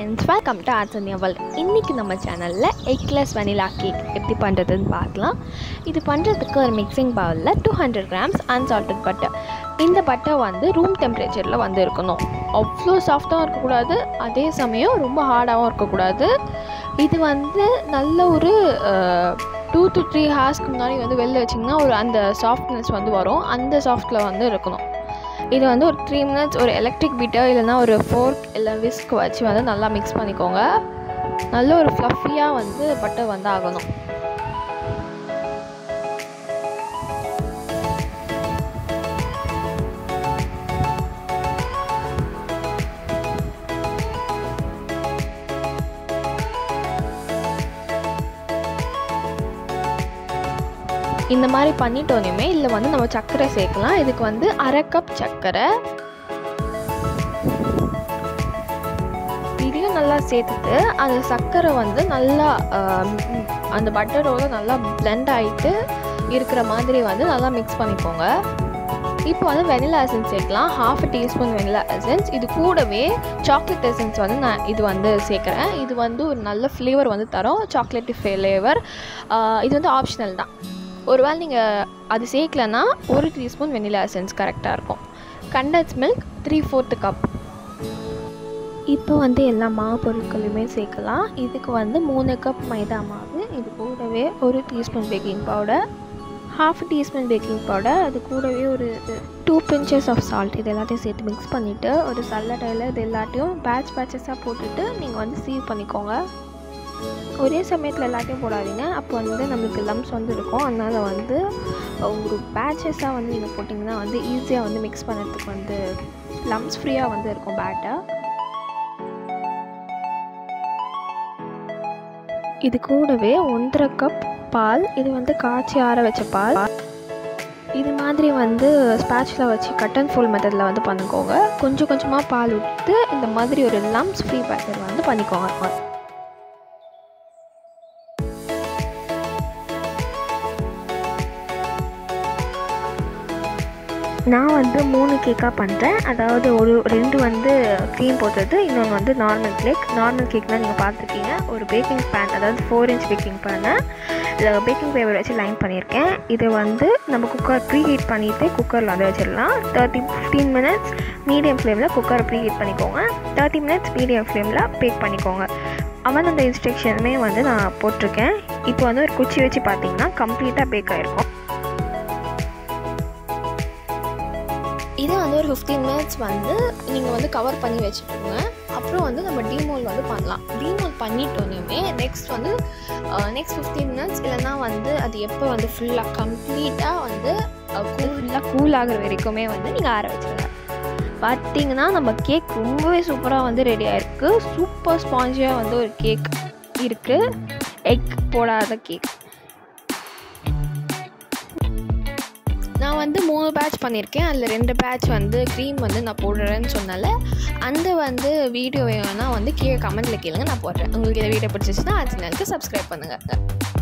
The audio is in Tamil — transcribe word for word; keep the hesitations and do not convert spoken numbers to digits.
friends, welcome to Arts and World. இன்னைக்கு நம்ம சேனல்ல Eggless Vanilla cake எப்படி பண்றதுன்னு பார்க்கலாம். இது பண்றதுக்கு ஒரு மிக்சிங் பவுல்ல two hundred grams unsalted butter. இந்த பட்டர் வந்து ரூம் டெம்பரேச்சர்ல வந்து இருக்கணும். அவ்வளோ சாஃப்ட்டா இருக்க கூடாது, அதே சமயம் ரொம்ப ஹார்டாவும் இருக்க கூடாது. இது வந்து நல்ல ஒரு two to three ஹார்ஸ்க்கு முன்னாடி வந்து வெளில வச்சிங்கன்னா ஒரு அந்த சாஃப்ட்னஸ் வந்து வரும். அந்த சாஃப்ட்ல வந்து இருக்கணும். இது வந்து ஒரு த்ரீ மினிட்ஸ் ஒரு எலக்ட்ரிக் பீட்டர் இல்லைனா ஒரு ஃபோர்க் இல்லை விஸ்க் வச்சு வந்து நல்லா மிக்ஸ் பண்ணிக்கோங்க. நல்ல ஒரு ஃப்ளஃபியாக வந்து பட்டர் வந்து ஆகணும். இந்த மாதிரி பண்ணிட்டோன்னே இதில் வந்து நம்ம சர்க்கரை சேர்க்கலாம். இதுக்கு வந்து அரை கப் சர்க்கரை இதையும் நல்லா சேர்த்துட்டு அந்த சர்க்கரை வந்து நல்லா அந்த பட்டரோடு நல்லா பிளெண்ட் ஆகிட்டு இருக்கிற மாதிரி வந்து நல்லா மிக்ஸ் பண்ணிக்கோங்க. இப்போ வந்து வெனிலா எசன்ஸ் சேர்க்கலாம். Half teaspoon vanilla essence. இது கூடவே சாக்லேட் எசன்ஸ் வந்து நான் இது வந்து சேர்க்குறேன். இது வந்து ஒரு நல்ல ஃப்ளேவர் வந்து தரும், சாக்லேட் ஃப்ளேவர். இது வந்து ஆப்ஷனல் தான். ஒருவேளை நீங்கள் அது சேர்க்கலன்னா ஒரு டீஸ்பூன் வெனிலா எசன்ஸ் கரெக்டாக இருக்கும். Condensed milk three fourth cup. இப்போ வந்து எல்லா மாவு பொருட்களையுமே சேர்க்கலாம். இதுக்கு வந்து மூணு கப் மைதா மாவு, இது கூடவே ஒரு teaspoon baking powder, half teaspoon baking powder, அது கூடவே ஒரு டூ பிஞ்சஸ் ஆஃப் சால்ட். இது எல்லாத்தையும் சேர்த்து மிக்ஸ் பண்ணிவிட்டு ஒரு சல்லடையில் இது எல்லாத்தையும் பேட்ச் பேட்சஸாக போட்டுட்டு நீங்கள் வந்து சீவ் பண்ணிக்கோங்க. ஒரே சமயத்தில் எல்லாத்தையும் போடாதீங்க, அப்போ வந்து நம்மளுக்கு லம்ஸ் வந்து இருக்கும். அதனால் வந்து ஒரு பேட்சஸாக வந்து நீங்கள் போட்டிங்கன்னா வந்து ஈஸியாக வந்து மிக்ஸ் பண்ணுறதுக்கு வந்து லம்ஸ் ஃப்ரீயாக வந்து இருக்கும் பேட்டர். இது கூடவே ஒன்றரை கப் பால். இது வந்து காய்ச்சி ஆற வச்ச பால். இது மாதிரி வந்து ஸ்பேட்சில் வச்சு கட் அண்ட் ஃபோல்ட் மெத்தடில் வந்து பண்ணிக்கோங்க. கொஞ்சம் கொஞ்சமாக பால் விட்டு இந்த மாதிரி ஒரு லம்ஸ் ஃப்ரீ பேட்டர் வந்து பண்ணிக்கோங்க. நான் வந்து மூணு கேக்காக பண்ணுறேன். அதாவது ஒரு ரெண்டு வந்து க்ரீம் போட்டது, இன்னொன்று வந்து நார்மல் கேக். நார்மல் கேக்னால் நீங்கள் பார்த்துருக்கீங்க. ஒரு பேக்கிங் பேன், அதாவது ஃபோர் இன்ச் பேக்கிங் பேனை இதில் பேக்கிங் பேப்பர் வச்சு லைன் பண்ணியிருக்கேன். இதை வந்து நம்ம குக்கர் ப்ரீ ஹீட் பண்ணிவிட்டு குக்கரில் வந்து வச்சிடலாம். தேர்ட்டி ஃபிஃப்டீன் மினிட்ஸ் மீடியம் ஃப்ளேமில் குக்கரை ப்ரீ ஹீட் பண்ணிக்கோங்க. தேர்ட்டி மினிட்ஸ் மீடியம் ஃப்ளேமில் பேக் பண்ணிக்கோங்க. அவன் அந்த இன்ஸ்ட்ரக்ஷனுமே வந்து நான் போட்டிருக்கேன். இப்போ வந்து ஒரு குச்சி வச்சு பார்த்தீங்கன்னா கம்ப்ளீட்டாக பேக் ஆகிருக்கும். இதை வந்து ஒரு ஃபிஃப்டீன் மினிட்ஸ் வந்து நீங்கள் வந்து கவர் பண்ணி வச்சுக்கோங்க. அப்புறம் வந்து நம்ம டீமோல் வந்து பண்ணலாம். டீமோல் பண்ணிட்டோன்னே நெக்ஸ்ட் வந்து நெக்ஸ்ட் ஃபிஃப்டீன் மினிட்ஸ் இல்லைனா வந்து அது எப்போ வந்து ஃபுல்லாக கம்ப்ளீட்டாக வந்து ஃபுல்லாக கூல் ஆகிற வரைக்குமே வந்து நீங்கள் ஆற வச்சுருங்க. பார்த்தீங்கன்னா நம்ம கேக் ரொம்பவே சூப்பராக வந்து ரெடி ஆகிருக்கு. சூப்பர் ஸ்பாஞ்சியாக வந்து ஒரு கேக் இருக்குது, எக் போடாத கேக். நான் வந்து மூணு பேட்ச் பண்ணியிருக்கேன். அதில் ரெண்டு பேட்ச் வந்து க்ரீம் வந்து நான் போடுறேன்னு சொன்னால அந்த வந்து வீடியோ வேணும்னா வந்து கீழே கமெண்ட்டில் கேளுங்க, நான் போடுறேன். உங்களுக்கு இந்த வீடியோ பிடிச்சிச்சுன்னா அது சேனலுக்கு சப்ஸ்கிரைப் பண்ணுங்கள்.